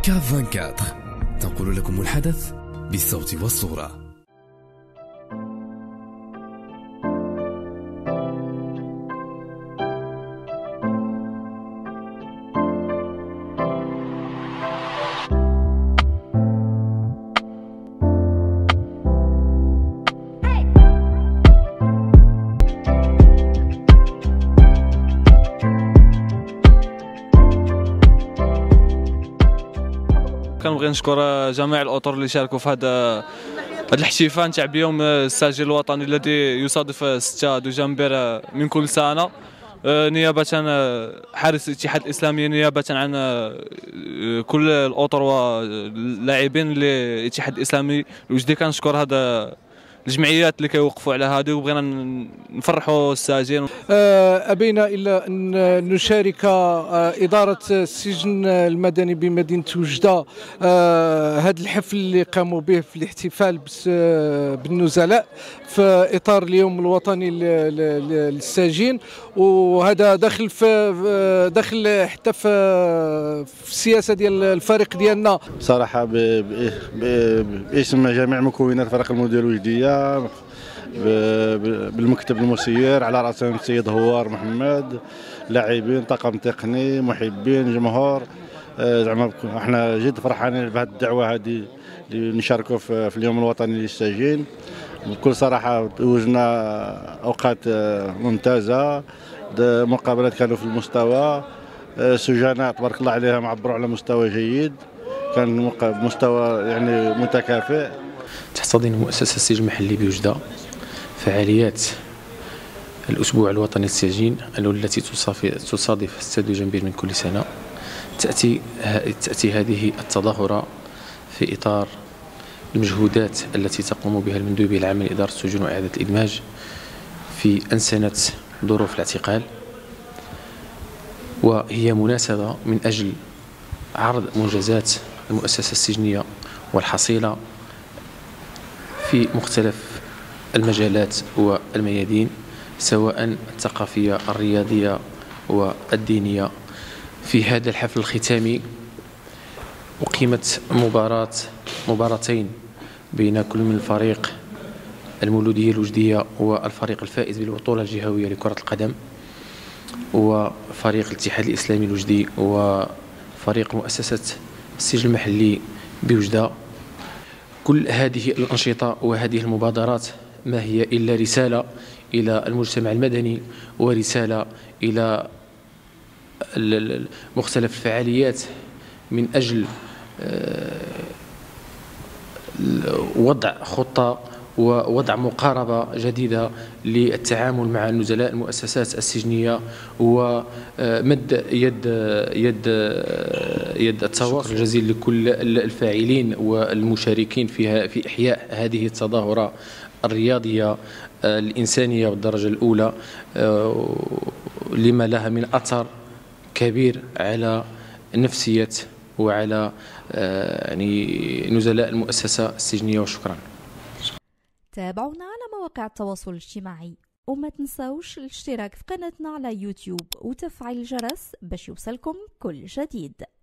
كاف 24 تنقل لكم الحدث بالصوت والصورة. كنبغي نشكر جميع الاطر اللي شاركوا في هذا الاحتفال تاع بيوم السجل الوطني الذي يصادف 6 دجنبر من كل سنه، نيابه حارس الاتحاد الاسلامي، نيابه عن كل الاطر واللاعبين للاتحاد الاسلامي الوجدي. كنشكر هذا الجمعيات اللي كيوقفوا على هذه، وبغينا نفرحوا الساجين. أبينا إلا أن نشارك إدارة السجن المدني بمدينة وجدة هذا الحفل اللي قاموا به في الاحتفال بالنزلاء في إطار اليوم الوطني للساجين، وهذا داخل حتى في السياسة ديال الفريق ديالنا. صراحة باسم جميع مكونات الفريق المدير الوجدية بالمكتب المسير على رأسهم السيد هوار محمد، لاعبين، طاقم تقني، محبين، جمهور، زعما احنا جد فرحانين بهذه الدعوة هذه اللي نشاركوا في اليوم الوطني للساجين. بكل صراحة وجدنا أوقات ممتازة، مقابلات كانوا في المستوى، سجناء تبارك الله عليهم عبروا على مستوى جيد، كان مستوى يعني متكافئ. تحتضن مؤسسة السجن المحلي بوجدة فعاليات الأسبوع الوطني للسجين التي تصادف 6 دجنبر من كل سنة. تأتي هذه التظاهرة في إطار المجهودات التي تقوم بها المندوبية العامة لإدارة السجون وإعادة الإدماج في أنسنة ظروف الاعتقال، وهي مناسبة من أجل عرض منجزات المؤسسة السجنية والحصيلة في مختلف المجالات والميادين، سواء الثقافية، الرياضية والدينية. في هذا الحفل الختامي أقيمت مباراتين بين كل من الفريق المولودية الوجدية والفريق الفائز بالبطولة الجهوية لكرة القدم، وفريق الاتحاد الإسلامي الوجدي وفريق مؤسسة السجن المحلي بوجدة. كل هذه الأنشطة وهذه المبادرات ما هي إلا رسالة إلى المجتمع المدني، ورسالة إلى مختلف الفعاليات من أجل وضع خطة ووضع مقاربة جديدة للتعامل مع النزلاء المؤسسات السجنية، ومد يد التواصل الجزيل لكل الفاعلين والمشاركين في إحياء هذه التظاهرة الرياضية الإنسانية بالدرجة الأولى، لما لها من أثر كبير على نفسية وعلى يعني نزلاء المؤسسة السجنية. وشكرا. تابعونا على مواقع التواصل الاجتماعي، وما تنسوش الاشتراك في قناتنا على يوتيوب وتفعيل الجرس باش يوصلكم كل جديد.